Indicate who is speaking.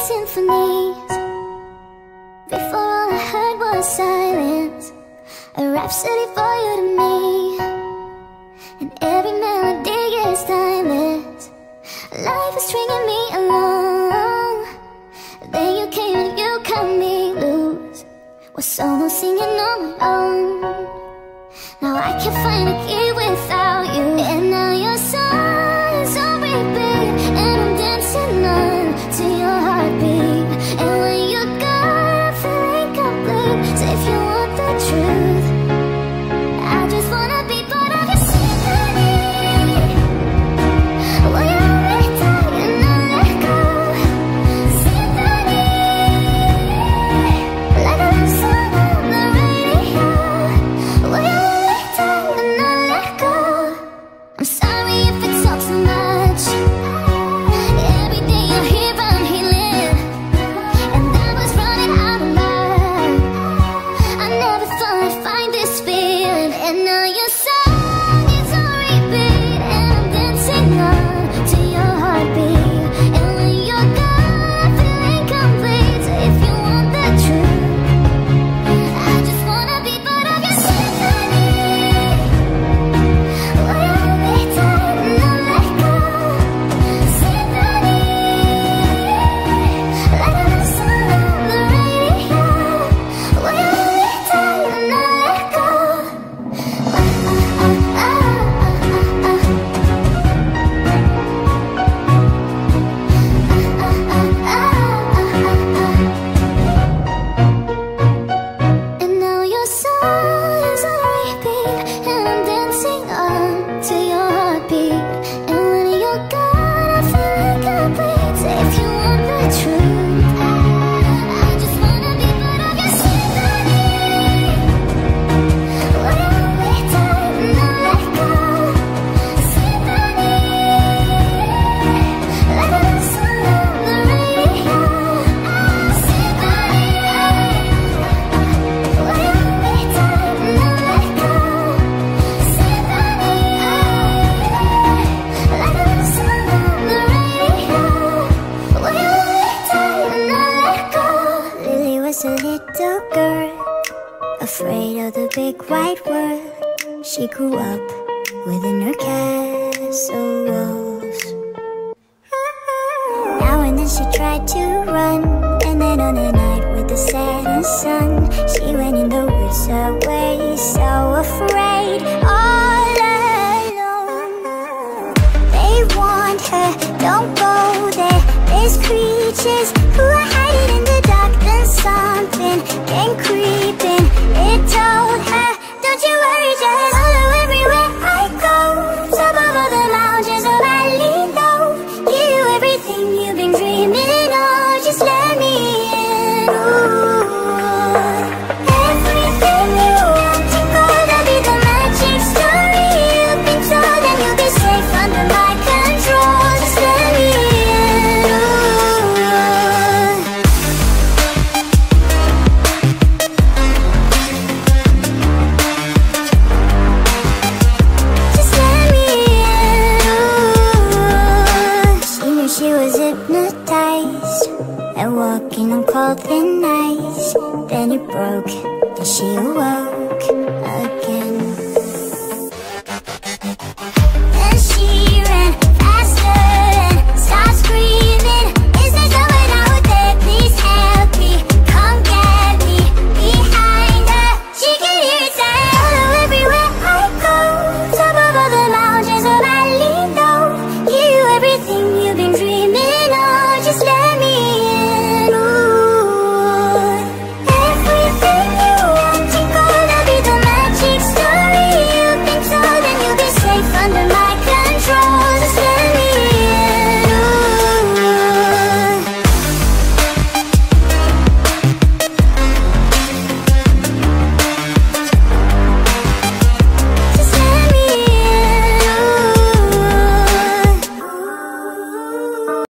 Speaker 1: symphonies. Before all I heard was silence, a rhapsody for you to me. And every melody is timeless. Life is stringing me along. Then you came and you cut me loose. Was almost singing on my own. Now I can't find a key without you. And now your song is on repeat, and I'm dancing on to your heartbeat. And when you're gone, I feel incomplete. So if you want the truth, I just wanna be part of your symphony. Will you hold me tight and not let go? Symphony, like a love song on the radio. Will you hold me tight and not let go? I'm sorry if it talks too much. Every day you're here, I'm healing, and I was running out of love. I never thought I'd find this feeling, and now your song is on repeat, and I'm dancing on to your heartbeat. And when you're gone, I feel incomplete. So if you want the truth, I just wanna be part of your symphony. Will you hold me tight and not let go? Symphony, like a love song on the radio. Will you hold me tight and not let go? And now your song is on repeat, and I'm dancing on to your heartbeat. And when you're gone, I feel incomplete. So if you want the truth, I just wanna be part of your symphony. Will you hold me tight and not let go? Symphony, like a love song on the radio. Symphony, will you hold me tight and not let go? Symphony, like a love song on the radio. Will you hold me tight and not let go? Lily was a little girl, afraid of the big wide world. She grew up within her castle walls. Now and then she tried to run, and then on a night with the setting sun, she went in the woods away, so afraid, all alone. They warned her, don't go there, there's creatures who are hiding in the dark. Then something came creeping, it told her, don't you worry, just follow everywhere I go. Top of all the mountains, a valley low, give you everything you've been dreaming of. Just let me in. Ooh, everything you want to go, that'll be the magic story you've been told, and you'll be safe under my control. Just let me in. Ooh. Just let me in. Ooh. She knew she was hypnotized and walking on cold thin ice. Then it broke and she awoke.